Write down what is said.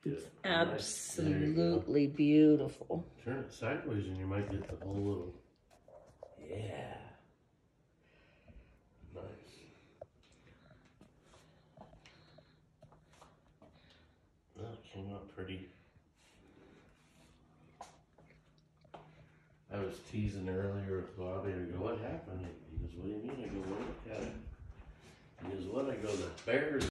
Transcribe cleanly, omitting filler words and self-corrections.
It's Absolutely beautiful. Turn it sideways and you might get the whole little, yeah. Nice. Well, it came out pretty. I was teasing earlier with Bobby. I go, what happened? He goes, what do you mean? I go, well, look at it. He goes, what? I go, the bears